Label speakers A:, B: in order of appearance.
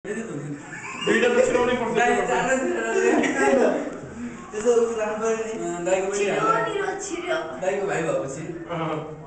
A: दुईटा त छिराउनै पर्छ
B: त्यसो राम्रो नि
C: दाइको पनि
D: छिटो निरो छिटो
C: दाइको भाइ भएपछि